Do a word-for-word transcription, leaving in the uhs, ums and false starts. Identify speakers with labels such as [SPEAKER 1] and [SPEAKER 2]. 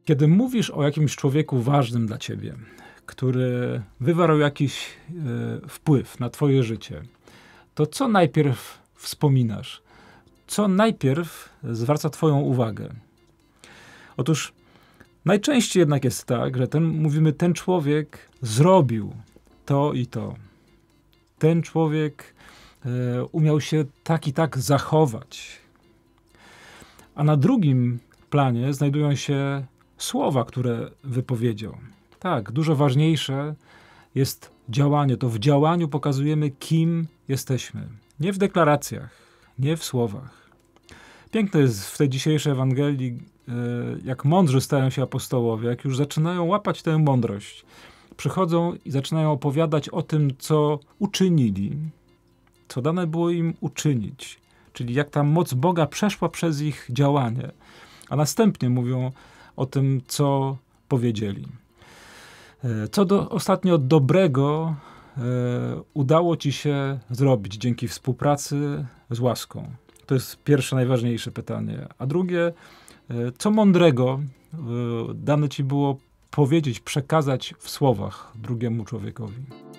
[SPEAKER 1] Kiedy mówisz o jakimś człowieku ważnym dla ciebie, który wywarł jakiś e, wpływ na twoje życie, to co najpierw wspominasz? Co najpierw zwraca twoją uwagę? Otóż najczęściej jednak jest tak, że ten, mówimy, ten człowiek zrobił to i to. Ten człowiek e, umiał się tak i tak zachować. A na drugim planie znajdują się słowa, które wypowiedział. Tak, dużo ważniejsze jest działanie. To w działaniu pokazujemy, kim jesteśmy. Nie w deklaracjach, nie w słowach. Piękne jest w tej dzisiejszej Ewangelii, jak mądrzy stają się apostołowie, jak już zaczynają łapać tę mądrość. Przychodzą i zaczynają opowiadać o tym, co uczynili, co dane było im uczynić. Czyli jak ta moc Boga przeszła przez ich działanie. A następnie mówią o tym, co powiedzieli. Co do, ostatnio dobrego e, udało ci się zrobić dzięki współpracy z łaską? To jest pierwsze, najważniejsze pytanie. A drugie, e, co mądrego e, dane ci było powiedzieć, przekazać w słowach drugiemu człowiekowi?